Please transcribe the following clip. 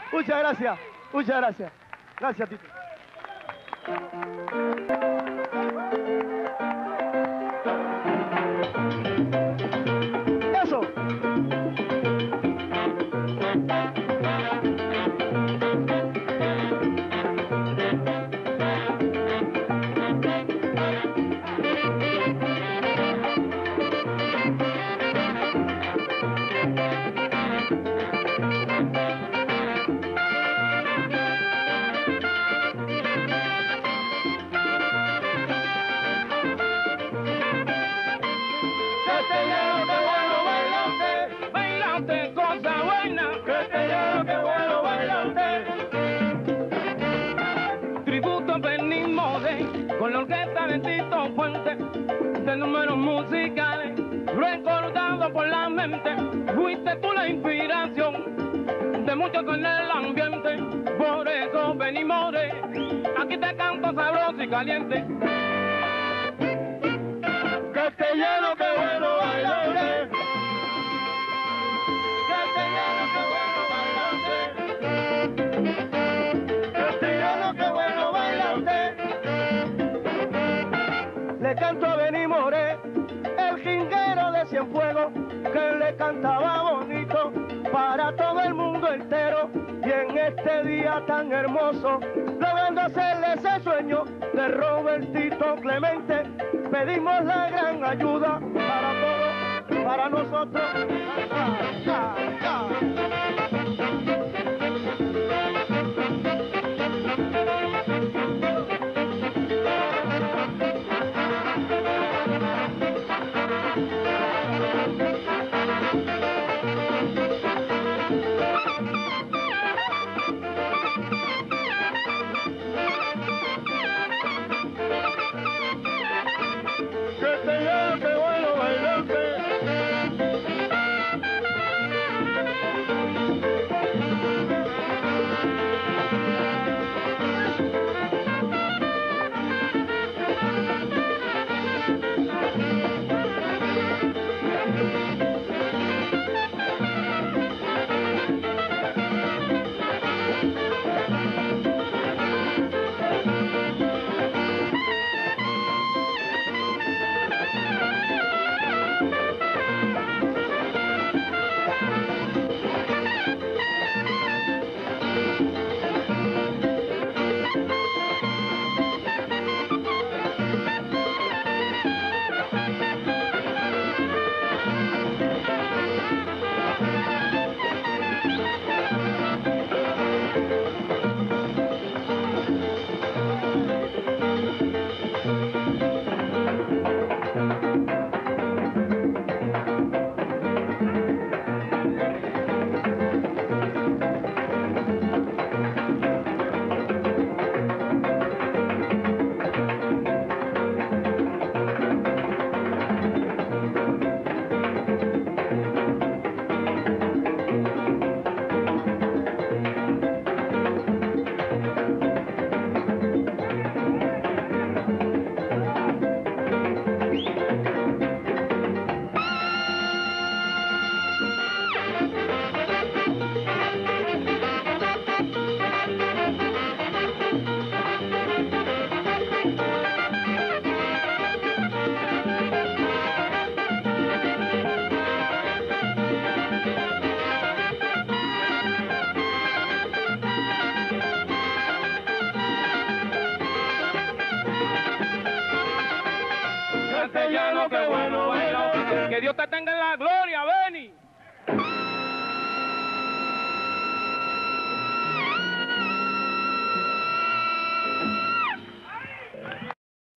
Muchas gracias, muchas gracias. Gracias, Tito. Eso. Con la orquesta de Tito Puente, de números musicales, recordado por la mente, fuiste tú la inspiración de muchos con el ambiente, por eso venimos aquí te canto sabroso y caliente. Castellano, qué bueno bailante. Castellano, qué bueno bailante. Castellano, qué bueno bailante. Le canto a Benny Moré, el jinguero de Cienfuegos, que le cantaba bonito para todo el mundo entero. Y en este día tan hermoso, logrando hacerle ese sueño de Robertito Clemente, pedimos la gran ayuda para todos, para nosotros. Castellano, qué bueno bailante. Castellano, qué bueno bailante. Que Dios te tenga en la gloria, Benny.